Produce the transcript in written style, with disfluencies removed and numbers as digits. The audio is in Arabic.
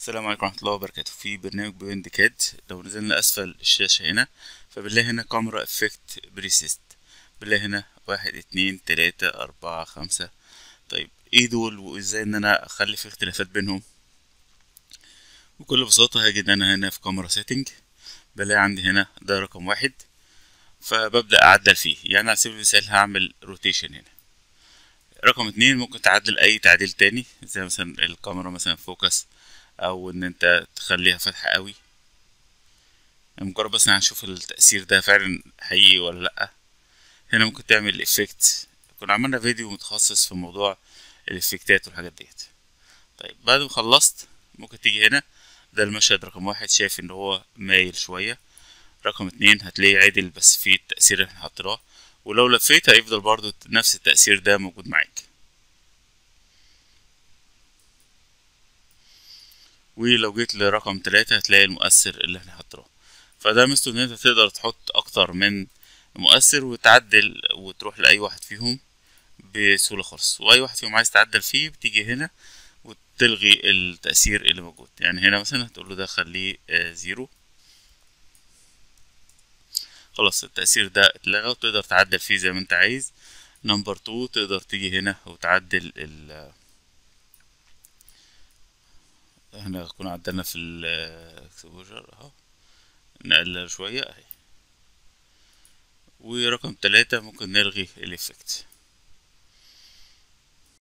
السلام عليكم ورحمة الله وبركاته. في برنامج بويند كاد، لو نزلنا أسفل الشاشة هنا فبنلاقي هنا كاميرا افكت بريسيست. بنلاقي هنا 1 2 3 4 5. طيب ايه دول وازاي ان انا اخلي في اختلافات بينهم؟ بكل بساطة هاجي ان انا هنا في كاميرا سيتنج، بلاقي عندي هنا ده رقم 1، فببدأ أعدل فيه. يعني على سبيل المثال هعمل روتيشن هنا. رقم 2 ممكن تعدل أي تعديل تاني، زي مثلا الكاميرا مثلا فوكس، أو إن أنت تخليها فاتحة قوي. مجرد بس هنشوف التأثير ده فعلا حقيقي ولا لأ. هنا ممكن تعمل افكت، كنا عملنا فيديو متخصص في موضوع الافكتات والحاجات ديت. طيب بعد ما خلصت ممكن تيجي هنا، ده المشهد رقم 1 شايف ان هو مايل شوية. رقم 2 هتلاقيه عدل بس فيه التأثير اللي احنا حاطيناه، ولو لفيت هيفضل برضو نفس التأثير ده موجود معاك. ولو جيت لرقم 3 هتلاقي المؤثر اللي احنا حاطيناه. فده ميزته ان انت تقدر تحط اكتر من مؤثر وتعدل وتروح لأي واحد فيهم بسهولة خالص. وأي واحد فيهم عايز تعدل فيه بتيجي هنا وتلغي التأثير اللي موجود. يعني هنا مثلا هتقول له ده خليه 0. خلاص التأثير ده اتلغى وتقدر تعدل فيه زي ما انت عايز. نمبر 2 تقدر تيجي هنا وتعدل هنا كنا عدلنا في الاكسبوجر اهو، نقلل شوية اهي. ورقم 3 ممكن نلغي الإفكت.